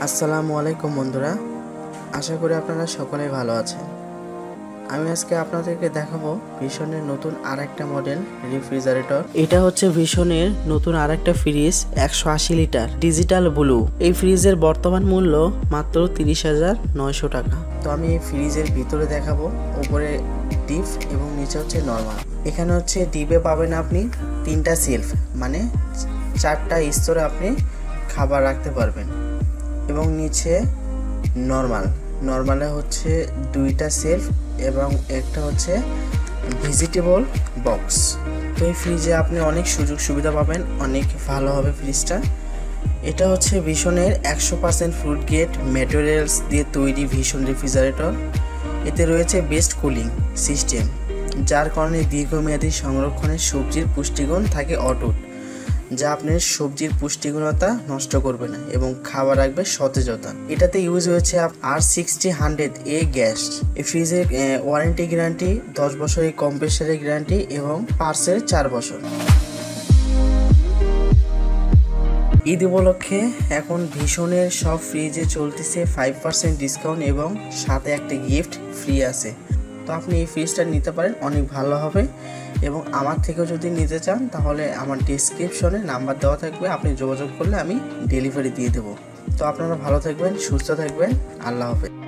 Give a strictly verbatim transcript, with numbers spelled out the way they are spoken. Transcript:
আসসালামু আলাইকুম বন্ধুরা, আশা করি আপনারা সকলেই ভালো আছেন। আমি আজকে আপনাদেরকে দেখাবো ভিশনের নতুন আরেকটা মডেল রেফ্রিজারেটর। এটা হচ্ছে ভিশনের নতুন আরেকটা ফ্রিজ, একশো আশি লিটার ডিজিটাল ব্লু। এই ফ্রিজের বর্তমান মূল্য মাত্র তিরিশ হাজার নয়শো টাকা। তো আমি এই ফ্রিজের ভিতরে দেখাবো, উপরে ডিপ এবং নিচে হচ্ছে নর্মাল। এখানে হচ্ছে ডিপে পাবেন আপনি তিনটা সেলফ, মানে চারটা স্তরে আপনি খাবার রাখতে পারবেন, এবং নিচে নর্মাল নর্মালে হচ্ছে দুইটা সেলফ এবং একটা হচ্ছে ভেজিটেবল বক্স। তো এই ফ্রিজে আপনি অনেক সুযোগ সুবিধা পাবেন, অনেক ভালো হবে ফ্রিজটা। এটা হচ্ছে ভিশনের একশো পার্সেন্ট ফ্রুট গেট ম্যাটেরিয়ালস দিয়ে তৈরি ভিশন রেফ্রিজারেটর। এতে রয়েছে বেস্ট কুলিং সিস্টেম, যার কারণে দীর্ঘমেয়াদী সংরক্ষণে সবজির পুষ্টিগুণ থাকে অটুট, যা আপনার সবজির পুষ্টিগুণতা নষ্ট করবে না এবং খাবার রাখবে সতেজতা। এটাতে ইউজ হয়েছে R sixty hundred A gas. এই ফ্রিজের ওয়ারেন্টি গ্যারান্টি দশ বছরের কম্প্রেসারের গ্যারান্টি এবং পার্সের চার বছর। ঈদ উপলক্ষে এখন ভিশনের সব ফ্রিজে চলতেছে ফাইভ পার্সেন্ট ডিসকাউন্ট এবং সাথে একটা গিফট ফ্রি আছে। তো আপনি এই ফ্রিজটা নিতে পারেন, অনেক ভালো হবে। এবং আমার থেকেও যদি নিতে চান তাহলে আমার ডেসক্রিপশনে নাম্বার দেওয়া থাকবে, আপনি যোগাযোগ করলে আমি ডেলিভারি দিয়ে দেবো। তো আপনারা ভালো থাকবেন, সুস্থ থাকবেন, আল্লাহ হাফেজ।